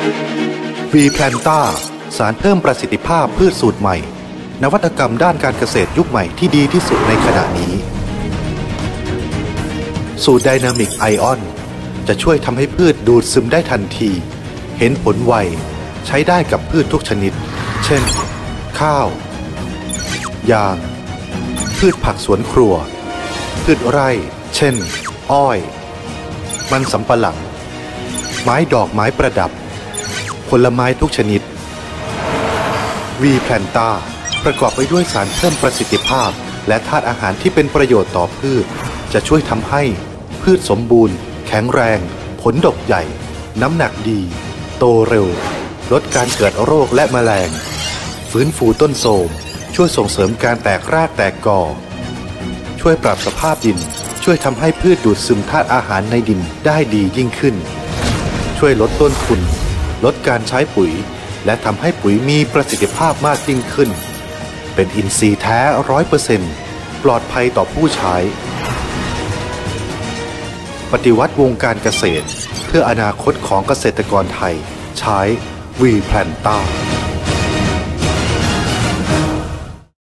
วีแพลนต้าสารเพิ่มประสิทธิภาพพืชสูตรใหม่นวัตกรรมด้านการเกษตรยุคใหม่ที่ดีที่สุดในขณะนี้สูตรไดนามิกไอออนจะช่วยทำให้พืชดูดซึมได้ทันทีเห็นผลไวใช้ได้กับพืชทุกชนิดเช่นข้าวยางพืชผักสวนครัวพืชไร่เช่นอ้อยมันสำปะหลังไม้ดอกไม้ประดับผลไม้ทุกชนิดวีแพลนต้าประกอบไปด้วยสารเพิ่มประสิทธิภาพและธาตุอาหารที่เป็นประโยชน์ต่อพืชจะช่วยทำให้พืชสมบูรณ์แข็งแรงผลดกใหญ่น้ำหนักดีโตเร็วลดการเกิดโรคและแมลงฟื้นฟูต้นโทรมช่วยส่งเสริมการแตกรากแตกกอช่วยปรับสภาพดินช่วยทำให้พืชดูดซึมธาตุอาหารในดินได้ดียิ่งขึ้นช่วยลดต้นทุนลดการใช้ปุ๋ยและทำให้ปุ๋ยมีประสิทธิภาพมากยิ่งขึ้นเป็นอินทรีย์แท้ 100% ปลอดภัยต่อผู้ใช้ปฏิวัติวงการเกษตรเพื่ออนาคตของเกษตรกรไทยใช้วีแพลนต้า